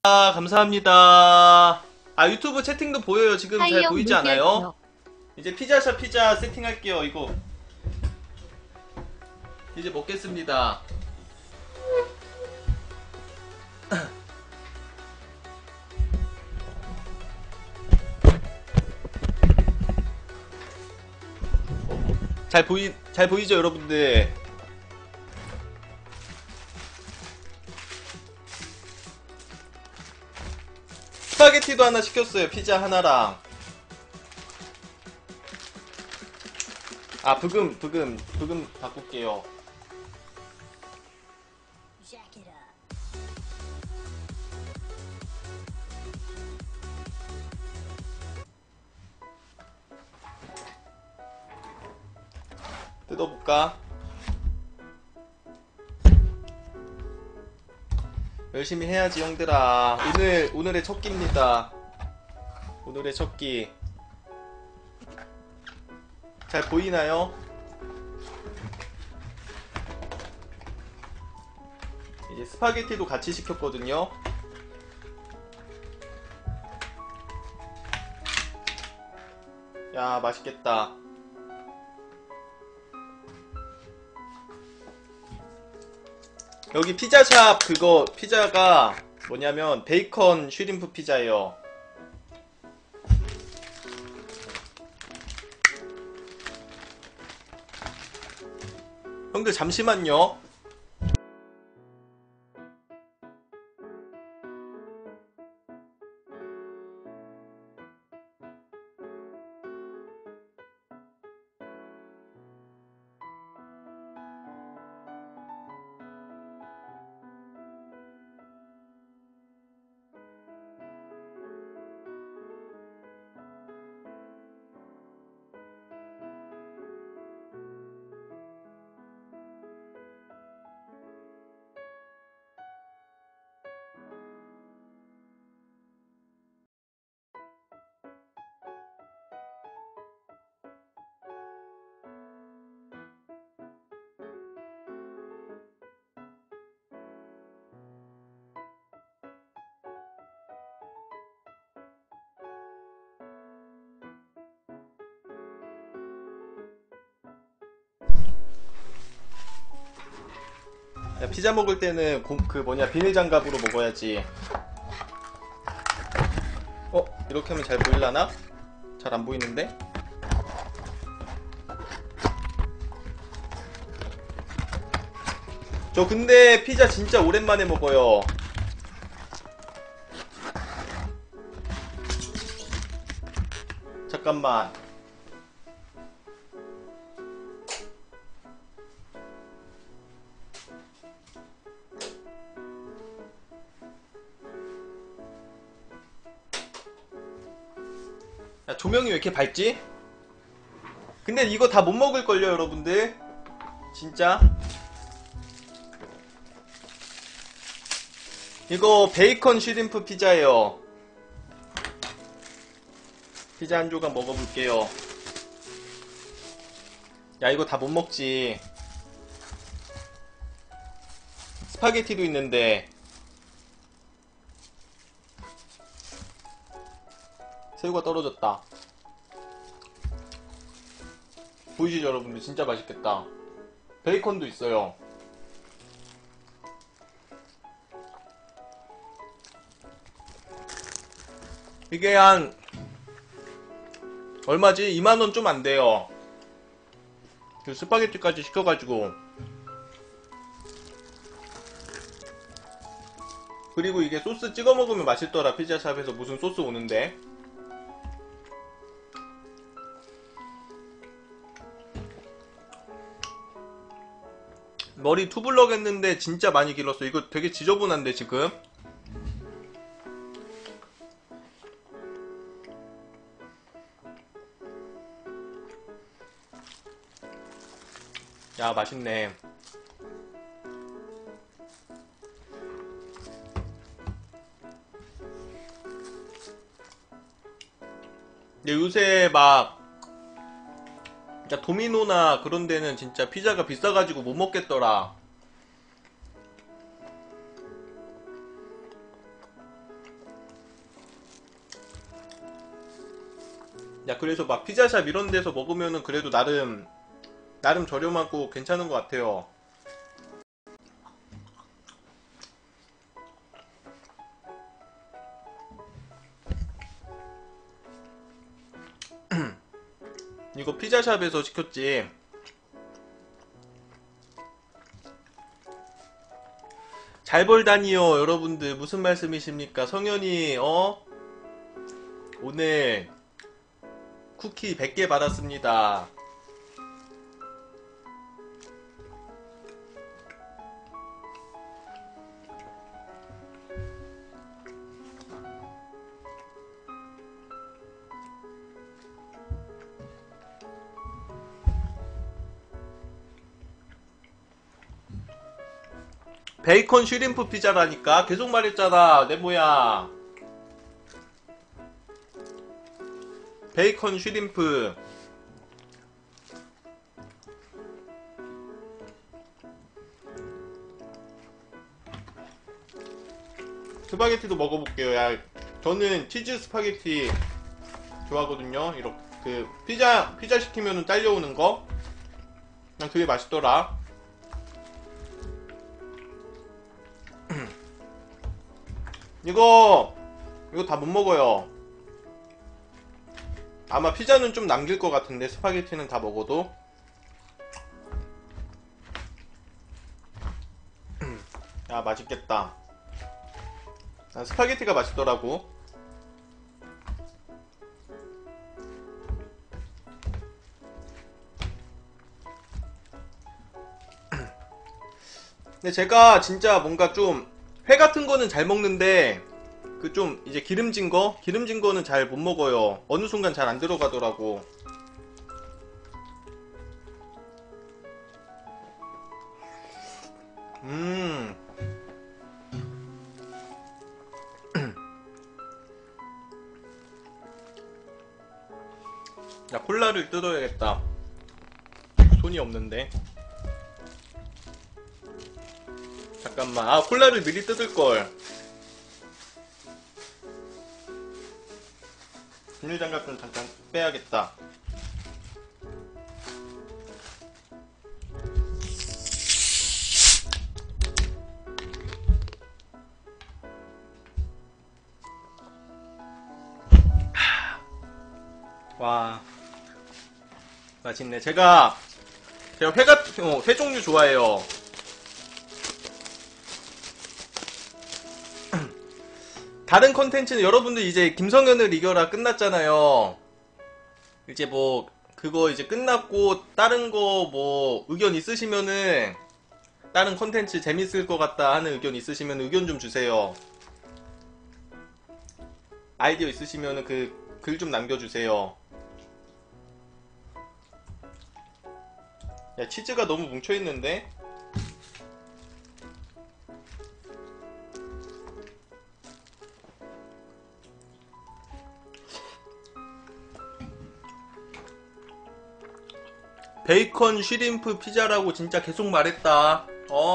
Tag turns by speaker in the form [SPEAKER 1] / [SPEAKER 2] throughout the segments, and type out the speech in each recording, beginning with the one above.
[SPEAKER 1] 감사합니다. 유튜브 채팅도 보여요. 지금 잘
[SPEAKER 2] 하이영
[SPEAKER 1] 보이지 않아요?
[SPEAKER 2] 무결표.
[SPEAKER 1] 이제 피자샵 피자 세팅할게요. 이거 이제 먹겠습니다. 잘 보이죠, 여러분들? 스파게티도 하나 시켰어요. 피자 하나랑. 부금 바꿀게요. 뜯어볼까? 열심히 해야지, 형들아. 오늘의 첫 끼입니다. 오늘의 첫 끼. 잘 보이나요? 이제 스파게티도 같이 시켰거든요. 야, 맛있겠다. 여기 피자샵 그거 피자가 뭐냐면 베이컨 슈림프 피자예요. 형들 잠시만요. 야, 피자 먹을 때는 비닐 장갑으로 먹어야지. 이렇게 하면 잘 보일라나? 잘 안 보이는데? 저 근데 피자 진짜 오랜만에 먹어요. 잠깐만. 야, 조명이 왜 이렇게 밝지? 근데 이거 다 못 먹을걸요, 여러분들? 진짜? 이거 베이컨 슈림프 피자예요. 피자 한 조각 먹어볼게요. 야, 이거 다 못 먹지. 스파게티도 있는데. 새우가 떨어졌다. 보이시죠, 여러분들? 진짜 맛있겠다. 베이컨도 있어요. 이게 한 얼마지? 2만원 좀 안돼요. 그 스파게티까지 시켜가지고. 그리고 이게 소스 찍어 먹으면 맛있더라. 피자샵에서 무슨 소스 오는데. 머리 투블럭 했는데 진짜 많이 길었어. 이거 되게 지저분한데 지금. 야, 맛있네. 근데 요새 막 진짜 도미노나 그런 데는 진짜 피자가 비싸가지고 못 먹겠더라. 야, 그래서 막 피자샵 이런 데서 먹으면은 그래도 나름 저렴하고 괜찮은 것 같아요. 이거 피자샵에서 시켰지. 잘 벌다니요, 여러분들. 무슨 말씀이십니까? 성현이, 오늘 쿠키 100개 받았습니다. 베이컨 슈림프 피자라니까. 계속 말했잖아, 네모야. 베이컨 슈림프. 스파게티도 먹어볼게요. 야, 저는 치즈 스파게티 좋아하거든요. 이렇게 그 피자 시키면은 딸려오는 거. 난 그게 맛있더라. 이거 다 못 먹어요. 아마 피자는 좀 남길 것 같은데 스파게티는 다 먹어도. 야, 맛있겠다. 난 스파게티가 맛있더라고. 근데 제가 진짜 뭔가 좀 회 같은 거는 잘 먹는데 그 좀 이제 기름진 거는 잘 못 먹어요. 어느 순간 잘 안 들어가더라고. 음. 야, 콜라를 뜯어야겠다. 손이 없는데. 잠깐만. 아, 콜라를 미리 뜯을걸. 비닐장갑 좀 잠깐 빼야겠다. 와, 맛있네. 제가 회 종류 좋아해요. 다른 컨텐츠는 여러분들 이제 김성현을 이겨라 끝났잖아요. 이제 뭐 그거 이제 끝났고 다른 거 뭐 의견 있으시면은, 다른 컨텐츠 재밌을 것 같다 하는 의견 있으시면 의견 좀 주세요. 아이디어 있으시면은 그 글 좀 남겨주세요. 야, 치즈가 너무 뭉쳐있는데? 베이컨 쉬림프 피자라고 진짜 계속 말했다.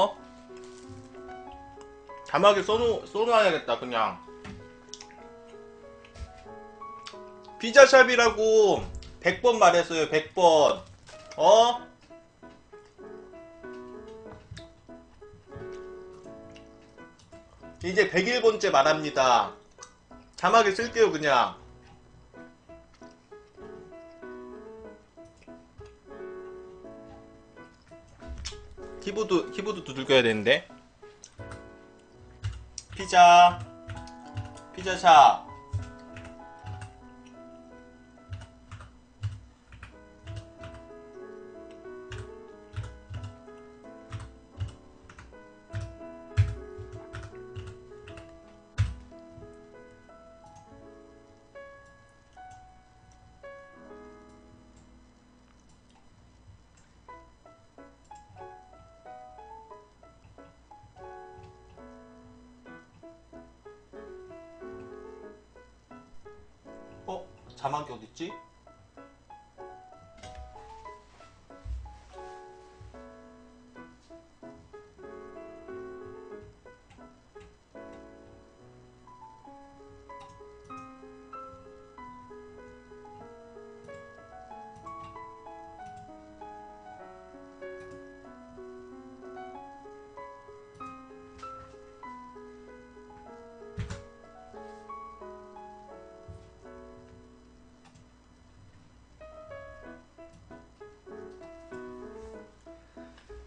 [SPEAKER 1] 자막에 써놓아야겠다 그냥. 피자샵이라고 100번 말했어요. 100번. 이제 101번째 말합니다. 자막에 쓸게요 그냥. 키보드 두들겨야 되는데. 피자샵. 자막이 어딨지?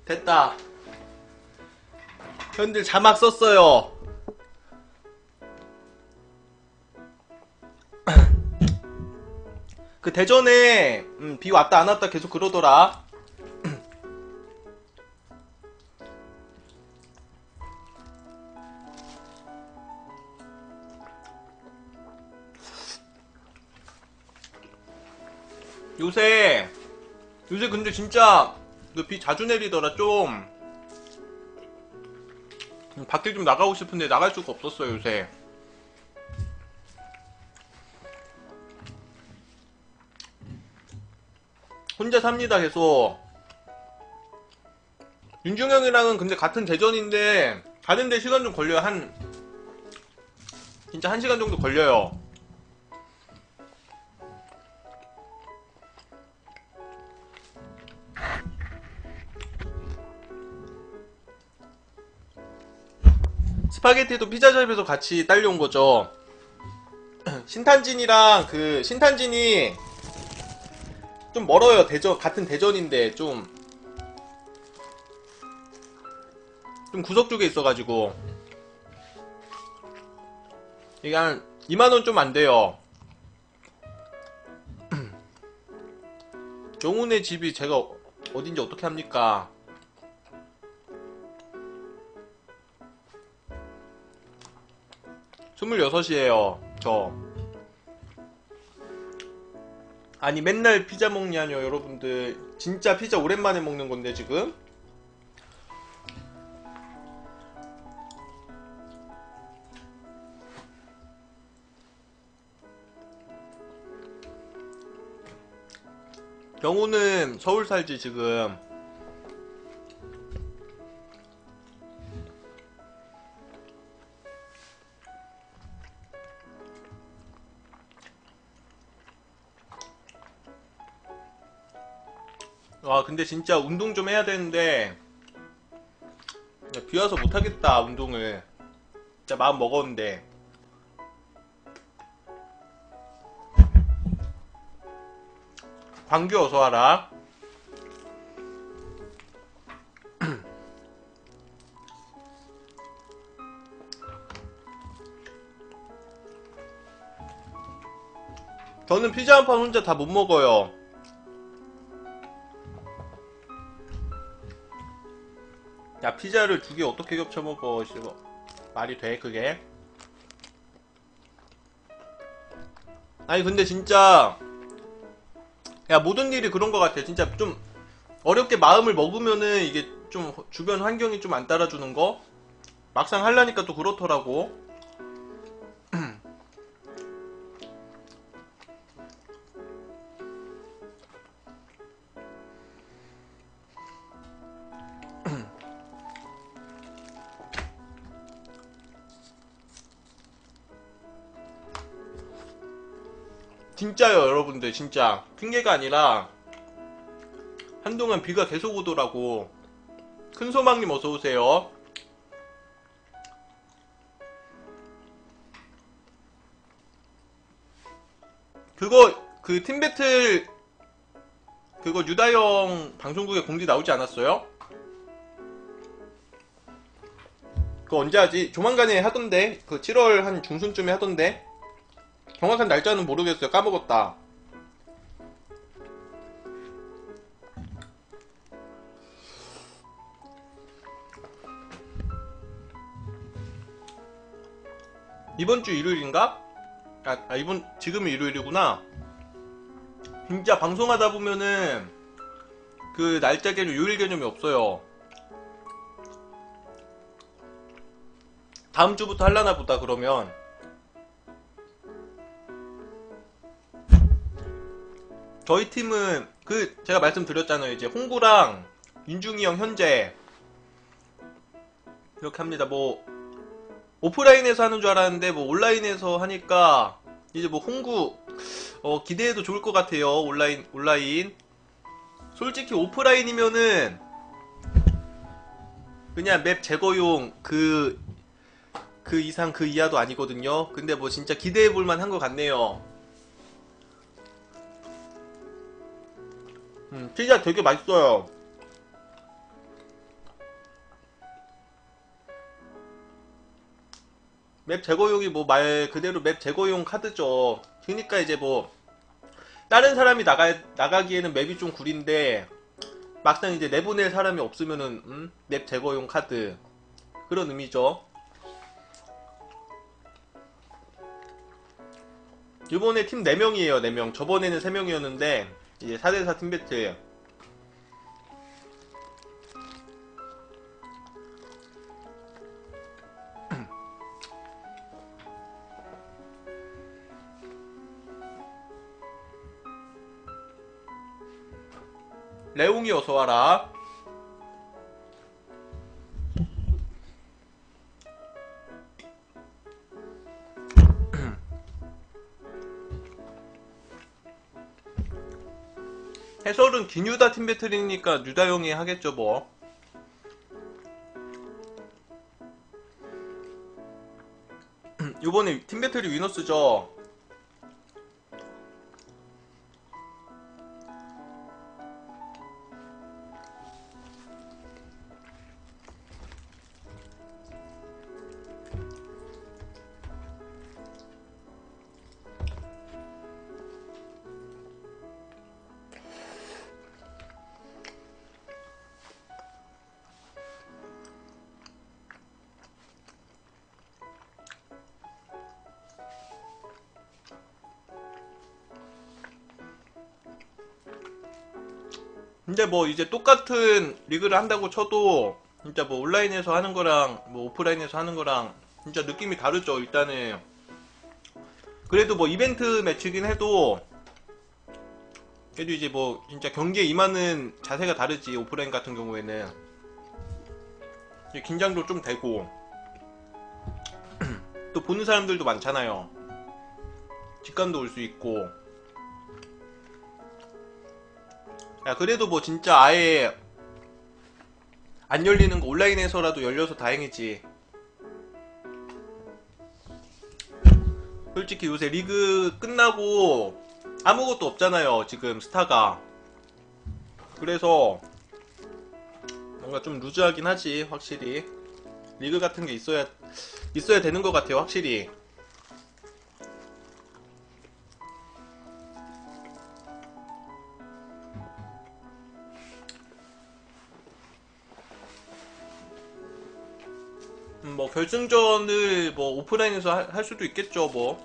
[SPEAKER 1] 됐다. 현들 자막 썼어요. 그 대전에 비 왔다 안 왔다 계속 그러더라. 요새 근데 진짜 비 자주 내리더라. 좀 밖에 좀 나가고 싶은데 나갈 수가 없었어요 요새. 혼자 삽니다 계속. 윤중형이랑은 근데 같은 대전인데 가는데 시간 좀 걸려요. 진짜 1시간 정도 걸려요. 스파게티도 피자집에서 같이 딸려온 거죠. 신탄진이랑 신탄진이 좀 멀어요. 같은 대전인데 좀 구석 쪽에 있어가지고 이게 한 2만원 좀 안 돼요. 영훈의 집이 제가 어딘지 어떻게 합니까? (26이에요) 저. 아니 맨날 피자 먹냐뇨 여러분들. 진짜 피자 오랜만에 먹는 건데 지금. 경우는 서울 살지 지금. 와 근데 진짜 운동 좀 해야 되는데 비 와서 못하겠다 운동을. 진짜 마음 먹었는데. 광규 어서와라. 저는 피자 한 판 혼자 다 못 먹어요. 야 피자를 2개 어떻게 겹쳐 먹어. 싫어. 말이 돼 그게? 아니 근데 진짜 야 모든 일이 그런 것 같아. 진짜 좀 어렵게 마음을 먹으면은 이게 좀 주변 환경이 좀 안 따라주는 거 막상 하려니까 또 그렇더라고. 진짜요 여러분들. 진짜 핑계가 아니라 한동안 비가 계속 오더라고. 큰소망님 어서오세요. 그 팀배틀 그거 유다형 방송국에 공지 나오지 않았어요? 그거 언제 하지? 조만간에 하던데. 그 7월 한 중순쯤에 하던데. 정확한 날짜는 모르겠어요. 까먹었다. 이번주 일요일인가? 지금이 일요일이구나. 진짜 방송하다 보면은 그 날짜 개념, 요일 개념이 없어요. 다음 주부터 하려나 보다 그러면. 저희 팀은 제가 말씀드렸잖아요. 이제 홍구랑 윤중이 형 현재 이렇게 합니다. 뭐 오프라인에서 하는 줄 알았는데 뭐 온라인에서 하니까 이제 뭐 홍구 기대해도 좋을 것 같아요. 온라인 솔직히 오프라인이면은 그냥 맵 제거용 그 이상 그 이하도 아니거든요. 근데 뭐 진짜 기대해볼만 한 것 같네요. 피자 되게 맛있어요. 맵 제거용이 뭐 말 그대로 맵 제거용 카드죠. 그러니까 이제 뭐 다른 사람이 나가기에는 맵이 좀 구린데 막상 이제 내보낼 사람이 없으면은 맵 제거용 카드 그런 의미죠. 이번에 팀 4명이에요. 4명. 저번에는 3명이었는데 이제 4대4 팀 배틀. 레옹이 어서와라. 해설은 기뉴다 팀 배틀이니까 뉴다 형이 하겠죠 뭐. 요번에 팀 배틀이 위너스죠. 근데 뭐 이제 똑같은 리그를 한다고 쳐도 진짜 뭐 온라인에서 하는 거랑 뭐 오프라인에서 하는 거랑 진짜 느낌이 다르죠. 일단은 그래도 뭐 이벤트 매치긴 해도 그래도 이제 뭐 진짜 경기에 임하는 자세가 다르지. 오프라인 같은 경우에는 이제 긴장도 좀 되고 또 보는 사람들도 많잖아요. 직감도 올 수 있고. 야 그래도 뭐 진짜 아예 안 열리는 거 온라인에서라도 열려서 다행이지. 솔직히 요새 리그 끝나고 아무것도 없잖아요 지금 스타가. 그래서 뭔가 좀 루즈하긴 하지. 확실히 리그 같은 게 있어야 되는 것 같아요 확실히. 뭐 결승전을 뭐 오프라인에서 할 수도 있겠죠 뭐.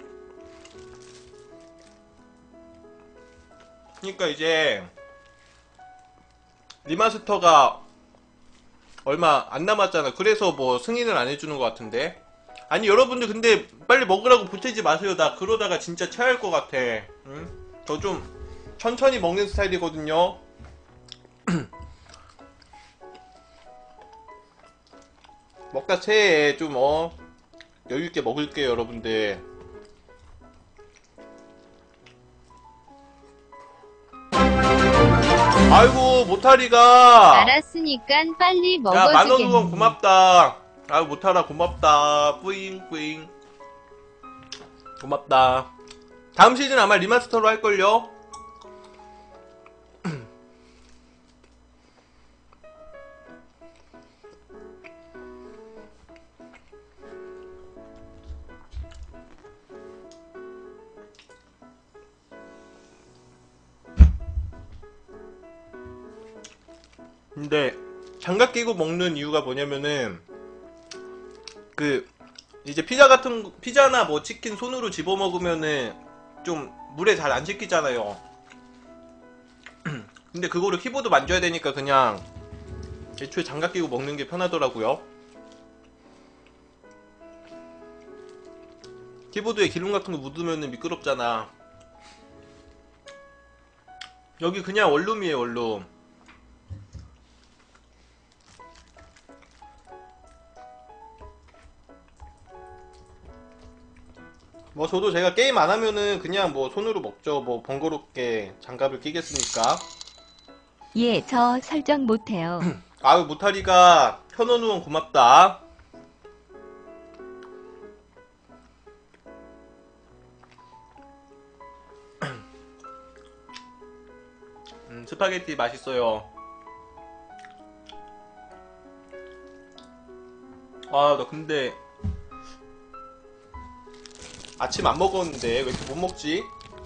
[SPEAKER 1] 그러니까 이제 리마스터가 얼마 안 남았잖아. 그래서 뭐 승인을 안 해주는 것 같은데. 아니 여러분들 근데 빨리 먹으라고 보태지 마세요. 나 그러다가 진짜 체할 것 같아. 응? 저 좀 천천히 먹는 스타일이거든요. 먹다 체해. 좀 여유있게 먹을게요 여러분들. 아이고 모타리가
[SPEAKER 2] 알았으니깐 빨리
[SPEAKER 1] 야
[SPEAKER 2] 먹어주겠니.
[SPEAKER 1] 만원 후원 고맙다. 아유 모타라 고맙다. 뿌잉 뿌잉 고맙다. 다음 시즌 아마 리마스터로 할걸요. 근데 장갑 끼고 먹는 이유가 뭐냐면은 그 이제 피자나 뭐 치킨 손으로 집어 먹으면은 좀 물에 잘 안 식히잖아요. 근데 그거를 키보드 만져야 되니까 그냥 애초에 장갑 끼고 먹는 게 편하더라고요. 키보드에 기름 같은 거 묻으면은 미끄럽잖아. 여기 그냥 원룸이에요 원룸. 뭐 저도 제가 게임 안 하면은 그냥 뭐 손으로 먹죠. 뭐 번거롭게 장갑을 끼겠으니까.
[SPEAKER 2] 예, 저 설정 못해요.
[SPEAKER 1] 아유 모타리가 현원 후원 고맙다. 스파게티 맛있어요. 아 나 근데 아침 안 먹었는데 왜 이렇게 못 먹지?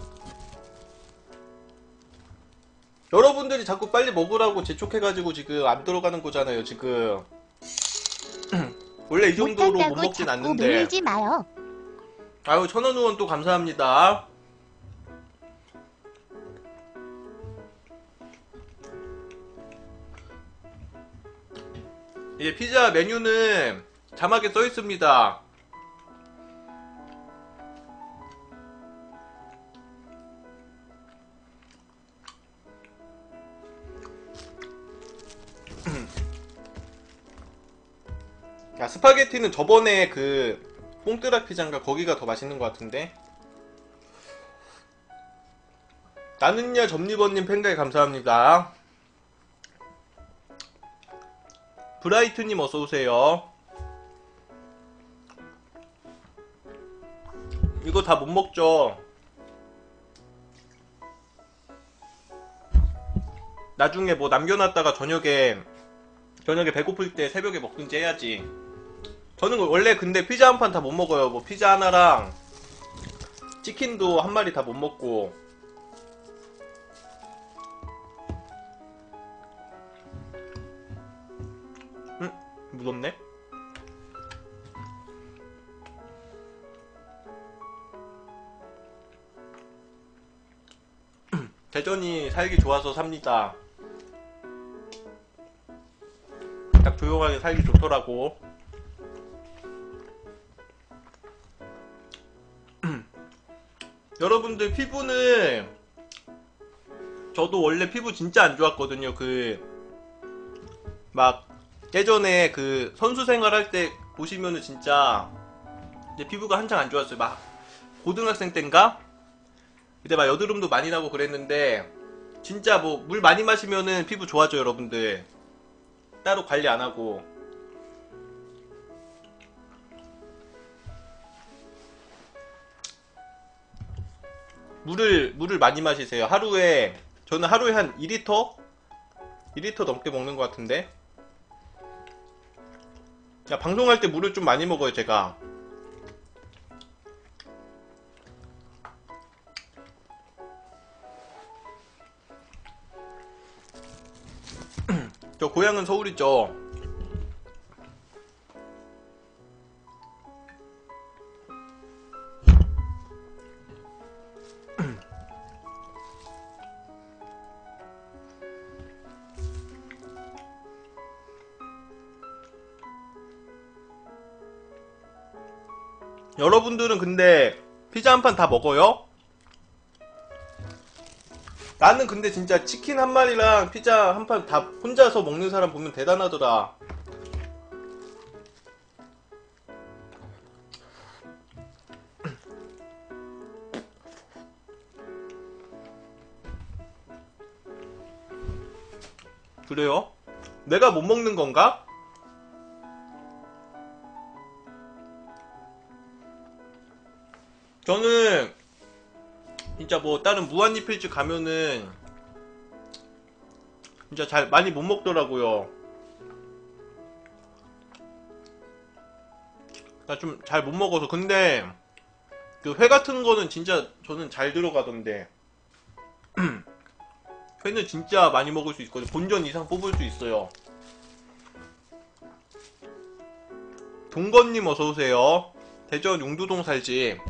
[SPEAKER 1] 여러분들이 자꾸 빨리 먹으라고 재촉해가지고 지금 안 들어가는 거잖아요 지금. 원래 이 정도로 못
[SPEAKER 3] 못한다고
[SPEAKER 1] 먹진
[SPEAKER 3] 자꾸
[SPEAKER 1] 않는데.
[SPEAKER 3] 놀리지 마요.
[SPEAKER 1] 아유, 1000원 후원 또 감사합니다. 이제 피자 메뉴는 자막에 써 있습니다. 야, 스파게티는 저번에 그 뽕뜨락 피자인가 거기가 더 맛있는 것 같은데. 나는야 점리버님 팬가에 감사합니다. 브라이트님 어서오세요. 이거 다 못 먹죠. 나중에 뭐 남겨놨다가 저녁에 배고플 때 새벽에 먹든지 해야지. 저는 원래 근데 피자 한 판 다 못 먹어요. 뭐 피자 하나랑 치킨도 한 마리 다 못 먹고. 무섭네? 대전이 살기 좋아서 삽니다. 딱 조용하게 살기 좋더라고. 여러분들 피부는 저도 원래 피부 진짜 안 좋았거든요. 막 예전에 그 선수 생활할 때 보시면은 진짜 내 피부가 한창 안 좋았어요. 막 고등학생 땐가? 그때 막 여드름도 많이 나고 그랬는데 진짜 뭐 물 많이 마시면은 피부 좋아져요 여러분들. 따로 관리 안 하고. 물을 많이 마시세요. 저는 하루에 한 2리터? 2리터 넘게 먹는 것 같은데. 야, 방송할 때 물을 좀 많이 먹어요 제가. 저 고향은 서울이죠. 여러분들은 근데 피자 한 판 다 먹어요? 나는 근데 진짜 치킨 한 마리랑 피자 한 판 다 혼자서 먹는 사람 보면 대단하더라. 그래요? 내가 못 먹는 건가? 저는 진짜 뭐 다른 무한리필집 가면은 진짜 잘 많이 못 먹더라고요. 나 좀 잘 못 먹어서. 근데 그 회 같은 거는 진짜 저는 잘 들어가던데. 회는 진짜 많이 먹을 수 있거든요. 본전 이상 뽑을 수 있어요. 동건님 어서오세요. 대전 용두동 살지.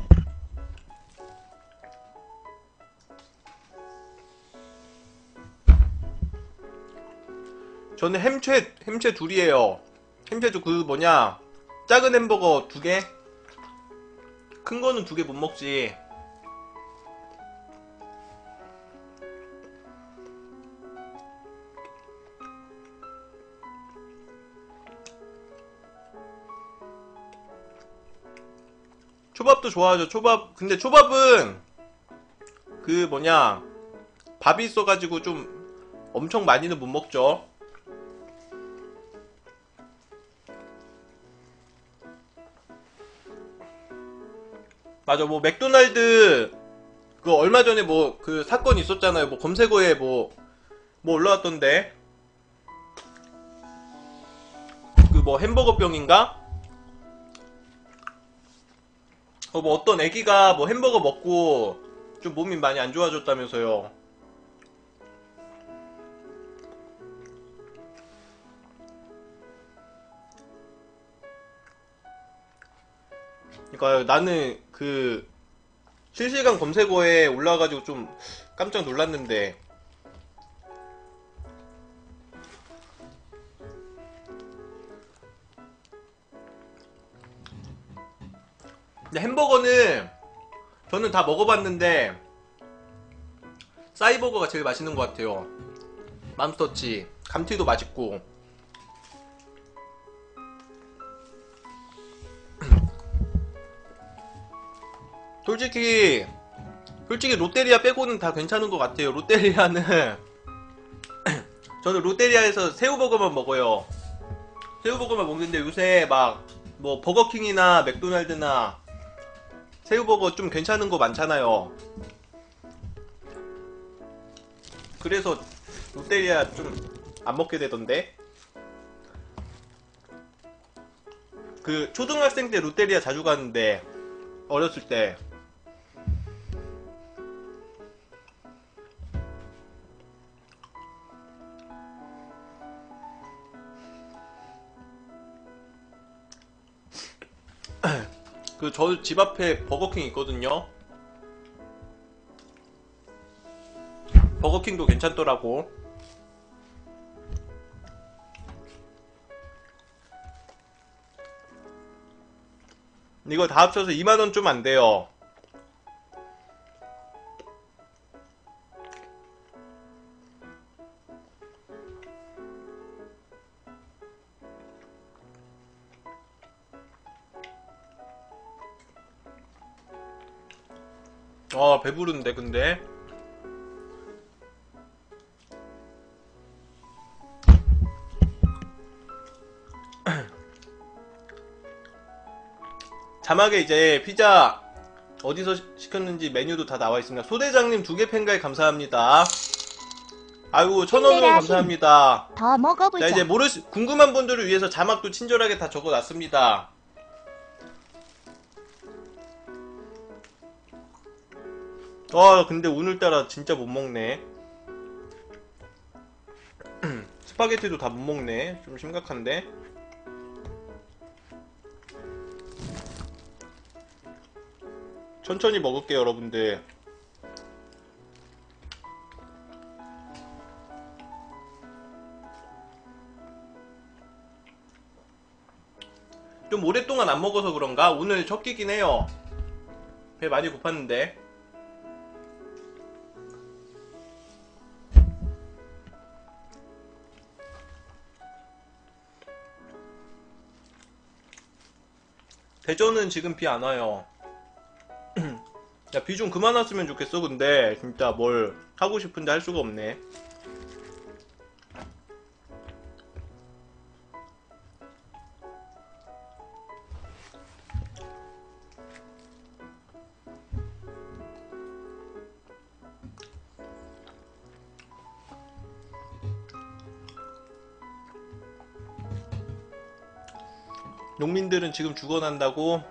[SPEAKER 1] 저는 햄채 둘이에요. 햄채도 그 뭐냐 작은 햄버거 2개? 큰 거는 2개 못 먹지. 초밥도 좋아하죠. 초밥. 근데 초밥은 그 뭐냐 밥이 있어가지고 좀 엄청 많이는 못 먹죠. 맞아. 뭐 맥도날드 그 얼마 전에 뭐 그 사건 있었잖아요. 뭐 검색어에 뭐 올라왔던데. 그 뭐 햄버거 병인가? 뭐 어떤 애기가 뭐 햄버거 먹고 좀 몸이 많이 안 좋아졌다면서요. 그러니까 나는 그 실시간 검색어에 올라와가지고 좀 깜짝 놀랐는데, 근데 햄버거는 저는 다 먹어봤는데 싸이버거가 제일 맛있는 것 같아요. 맘스터치 감튀도 맛있고. 솔직히 롯데리아 빼고는 다 괜찮은 것 같아요. 롯데리아는 저는 롯데리아에서 새우버거만 먹어요. 새우버거만 먹는데 요새 막 뭐 버거킹이나 맥도날드나 새우버거 좀 괜찮은 거 많잖아요. 그래서 롯데리아 좀 안 먹게 되던데. 그 초등학생 때 롯데리아 자주 가는데, 어렸을 때. 그 저 집 앞에 버거킹 있거든요. 버거킹도 괜찮더라고. 이거 다 합쳐서 2만원 좀 안 돼요. 배부른데 근데. 자막에 이제 피자 어디서 시켰는지 메뉴도 다 나와 있습니다. 소대장님 2개 팬가입 감사합니다. 아이고 1000원 감사합니다.
[SPEAKER 2] 더 먹어보자.
[SPEAKER 1] 자, 이제 궁금한 분들을 위해서 자막도 친절하게 다 적어놨습니다. 근데 오늘따라 진짜 못 먹네. 스파게티도 다 못 먹네. 좀 심각한데. 천천히 먹을게요, 여러분들. 좀 오랫동안 안 먹어서 그런가? 오늘 첫 끼긴 해요. 배 많이 고팠는데. 대전은 지금 비 안 와요. 야, 비 좀 그만 왔으면 좋겠어. 근데 진짜 뭘 하고 싶은데 할 수가 없네. 농민들은 지금 죽어난다고?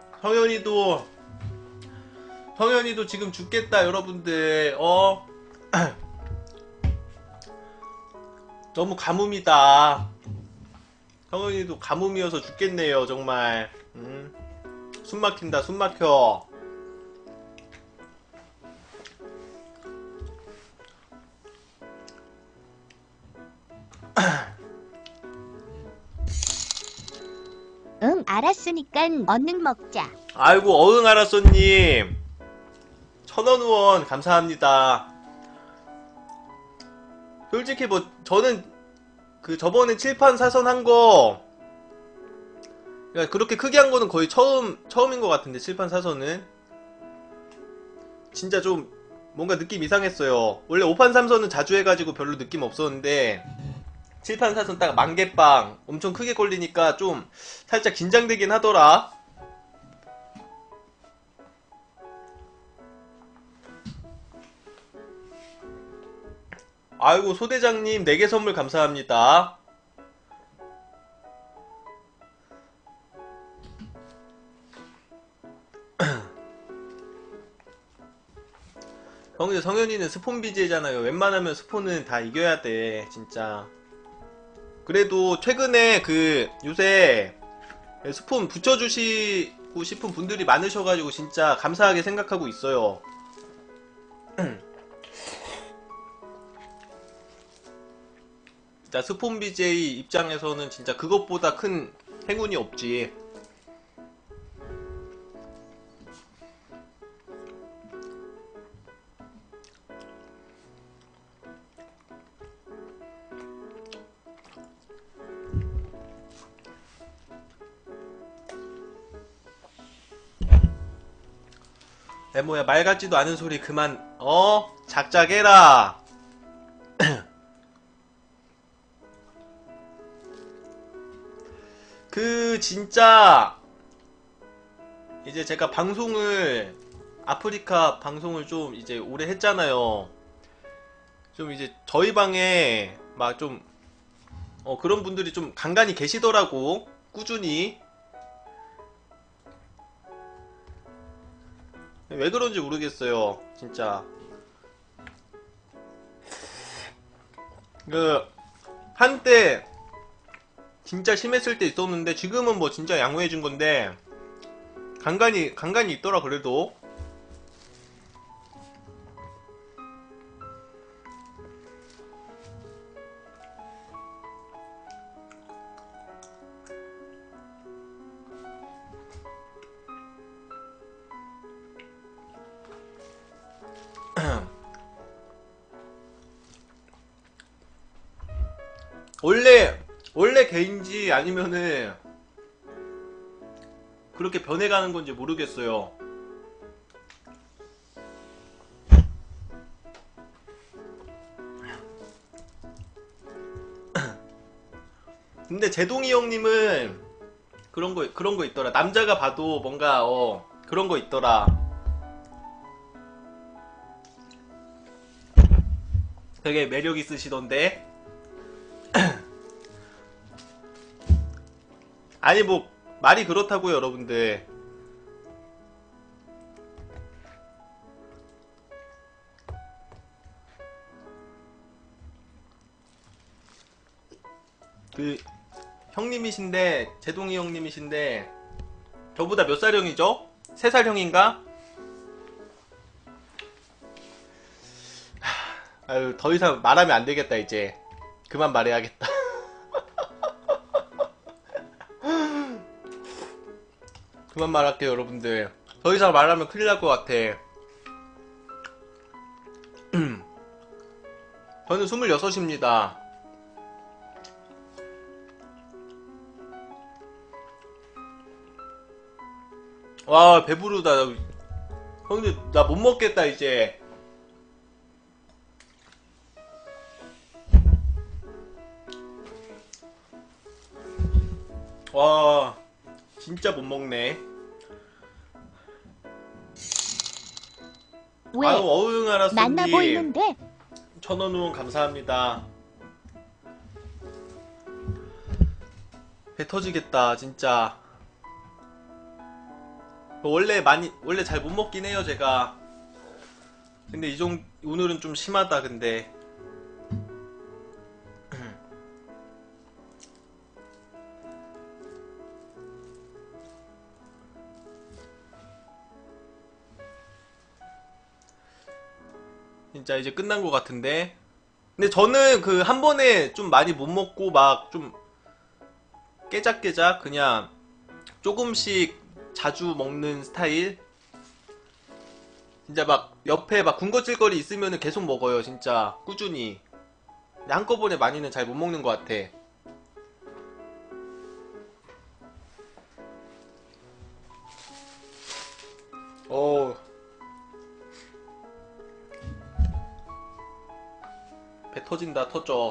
[SPEAKER 1] 성현이도 지금 죽겠다, 여러분들. 너무 가뭄이다. 성현이도 가뭄이어서 죽겠네요, 정말. 숨 막힌다, 숨 막혀.
[SPEAKER 2] 응, 알았으니깐 얼른 먹자.
[SPEAKER 1] 아이고, 어흥 알았어님. 1000원 후원 감사합니다. 솔직히 뭐 저는 그 저번에 칠판 사선 한거 그러니까 그렇게 크게 한 거는 거의 처음인 것 같은데, 칠판 사선은 진짜 좀 뭔가 느낌 이상했어요. 원래 5판 3선은 자주 해가지고 별로 느낌 없었는데 칠판 사선 딱 만개빵 엄청 크게 걸리니까 좀 살짝 긴장되긴 하더라. 아이고, 소대장님 4개 선물 감사합니다. 근데 성현이는 스폰 BJ잖아요. 웬만하면 스폰은 다 이겨야 돼, 진짜. 그래도 최근에 요새 스폰 붙여주시고 싶은 분들이 많으셔가지고 진짜 감사하게 생각하고 있어요. 진짜 스폰 BJ 입장에서는 진짜 그것보다 큰 행운이 없지. 뭐야, 말 같지도 않은 소리 그만 작작해라. 진짜 이제 제가 아프리카 방송을 좀 이제 오래 했잖아요. 좀 이제 저희 방에 막 좀 그런 분들이 좀 간간히 계시더라고, 꾸준히. 왜 그런지 모르겠어요, 진짜. 한때 진짜 심했을 때 있었는데 지금은 뭐 진짜 양호해진 건데 간간히 있더라. 그래도 원래 개인지 아니면은 그렇게 변해가는 건지 모르겠어요. 근데 제동이 형님은 그런 거 있더라. 남자가 봐도 뭔가 그런 거 있더라. 되게 매력 있으시던데. 아니 뭐 말이 그렇다고요, 여러분들. 형님이신데, 제동이 형님이신데 저보다 몇 살 형이죠? 3살 형인가? 아유, 더 이상 말하면 안 되겠다. 이제 그만 말해야겠다. 그만 말할게요, 여러분들. 더 이상 말하면 큰일 날 것 같아. 저는 26입니다. 와, 배부르다. 근데 나 못 먹겠다, 이제. 와, 진짜 못 먹네.
[SPEAKER 2] 왜?
[SPEAKER 1] 아유, 어흥 알았습니다.
[SPEAKER 2] 만나 보이는데?
[SPEAKER 1] 1000원 후원 감사합니다. 배 터지겠다, 진짜. 원래 잘 못 먹긴 해요, 제가. 근데 오늘은 좀 심하다, 근데. 진짜 이제 끝난 것 같은데. 근데 저는 한 번에 좀 많이 못 먹고 막 좀 깨작깨작 그냥 조금씩 자주 먹는 스타일. 진짜 막 옆에 막 군것질거리 있으면은 계속 먹어요, 진짜 꾸준히. 근데 한꺼번에 많이는 잘 못 먹는 것 같아. 배 터진다, 터져.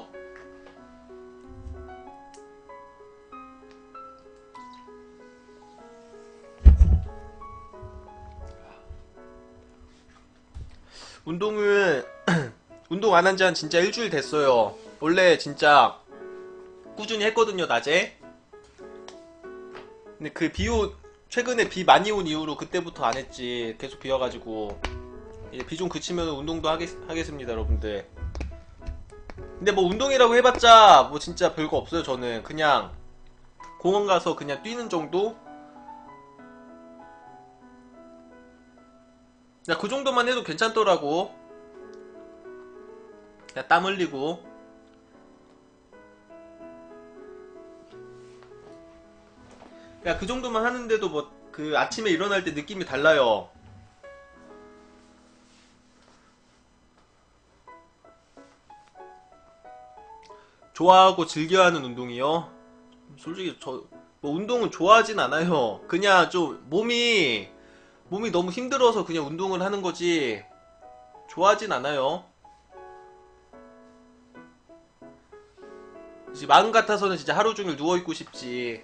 [SPEAKER 1] 운동은 운동 안 한 지 한 진짜 일주일 됐어요. 원래 진짜 꾸준히 했거든요, 낮에. 근데 최근에 비 많이 온 이후로 그때부터 안 했지. 계속 비 와가지고 이제 비 좀 그치면 운동도 하겠습니다, 여러분들. 근데 뭐 운동이라고 해봤자 뭐 진짜 별거 없어요. 저는 그냥 공원 가서 그냥 뛰는 정도? 야, 그 정도만 해도 괜찮더라고. 그냥 땀 흘리고. 야, 그 정도만 하는데도 뭐 그 아침에 일어날 때 느낌이 달라요. 좋아하고 즐겨하는 운동이요? 솔직히 저 뭐 운동은 좋아하진 않아요. 그냥 좀 몸이 너무 힘들어서 그냥 운동을 하는 거지 좋아하진 않아요. 이제 마음 같아서는 진짜 하루 종일 누워있고 싶지.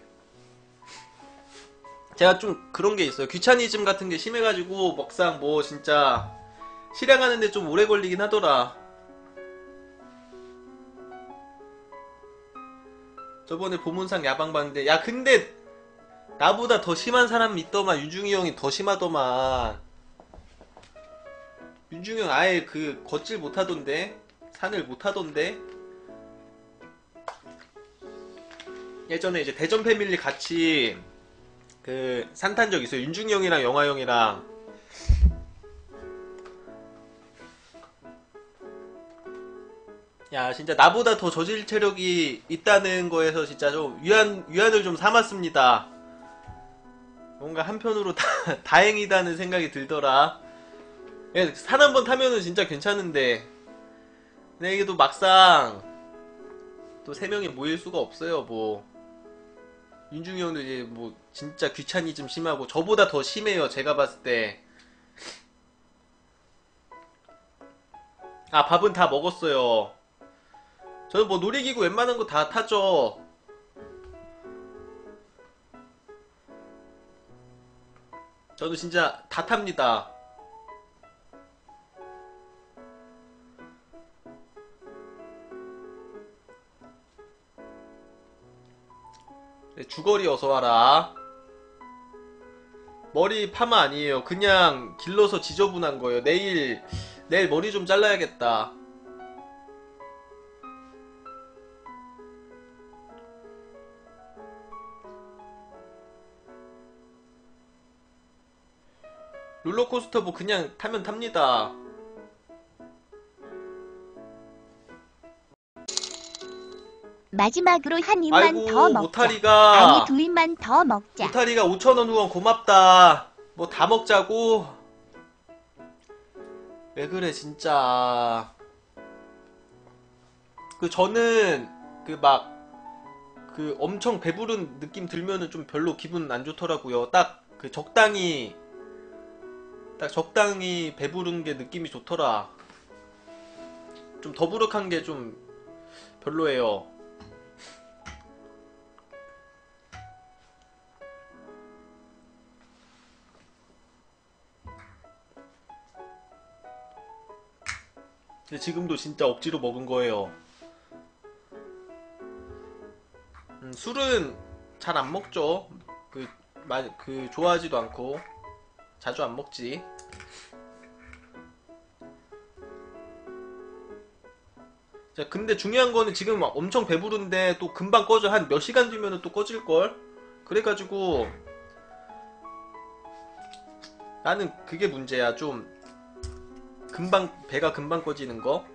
[SPEAKER 1] 제가 좀 그런 게 있어요. 귀차니즘 같은 게 심해가지고 막상 뭐 진짜 실행하는데 좀 오래 걸리긴 하더라. 저번에 보문상 야방 봤는데, 야 근데 나보다 더 심한 사람 있더만. 윤중이 형이 더 심하더만. 윤중이 형 아예 그 걷질 못하던데, 산을 못하던데. 예전에 이제 대전 패밀리 같이 그 산 탄 적 있어요. 윤중이 형이랑 영화 형이랑. 야 진짜 나보다 더 저질 체력이 있다는 거에서 진짜 좀 위안을 좀 삼았습니다. 뭔가 한편으로 다행이다는 생각이 들더라. 산 한 번 타면은 진짜 괜찮은데, 근데 이게 또 막상 또 세 명이 모일 수가 없어요. 뭐 윤중이 형도 이제 뭐 진짜 귀차니즘 심하고 저보다 더 심해요, 제가 봤을 때. 아, 밥은 다 먹었어요. 저는 뭐 놀이기구 웬만한 거 다 타죠. 저는 진짜 다 탑니다. 주거리 어서와라. 머리 파마 아니에요. 그냥 길러서 지저분한 거예요. 내일 머리 좀 잘라야겠다. 롤러코스터 뭐 그냥 타면 탑니다.
[SPEAKER 2] 마지막으로 한 입만
[SPEAKER 1] 아이고
[SPEAKER 2] 더 먹자.
[SPEAKER 1] 모타리가
[SPEAKER 2] 아니 두 입만 더 먹자.
[SPEAKER 1] 5,000원 후원 고맙다. 뭐 다 먹자고? 왜 그래 진짜. 그 저는 그 막 그 엄청 배부른 느낌 들면은 좀 별로 기분 안 좋더라고요. 딱 그 적당히 배부른 게 느낌이 좋더라. 좀 더부룩한 게 좀 별로예요. 근데 지금도 진짜 억지로 먹은 거예요. 술은 잘 안 먹죠. 그 좋아하지도 않고 자주 안 먹지. 자, 근데 중요한 거는 지금 엄청 배부른데 또 금방 꺼져. 한 몇 시간 뒤면은 또 꺼질걸? 그래가지고 나는 그게 문제야. 좀 배가 금방 꺼지는 거.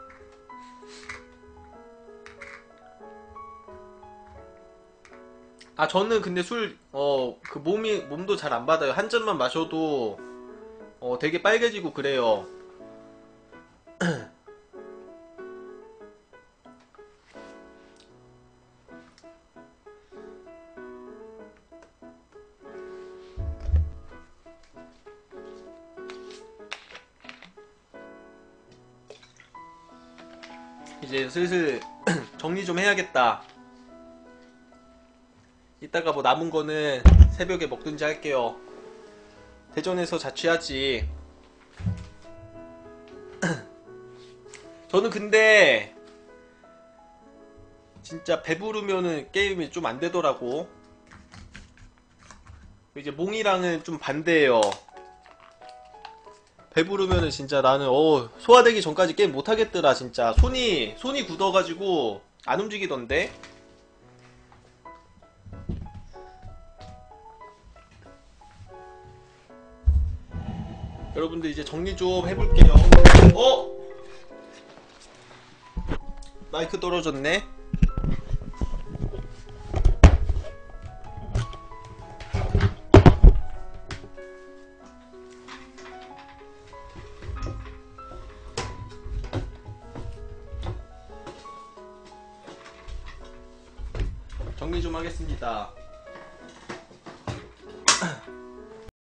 [SPEAKER 1] 아, 저는 근데 그 몸도 잘 안 받아요. 한 잔만 마셔도 되게 빨개지고 그래요. 이제 슬슬 정리 좀 해야겠다. 이따가 뭐 남은 거는 새벽에 먹든지 할게요. 대전에서 자취하지. 저는 근데 진짜 배부르면은 게임이 좀 안 되더라고. 이제 몽이랑은 좀 반대예요. 배부르면은 진짜 나는 소화되기 전까지 게임 못하겠더라 진짜. 손이 굳어가지고 안 움직이던데. 여러분들 이제 정리 좀 해볼게요. 마이크 떨어졌네. 정리 좀 하겠습니다.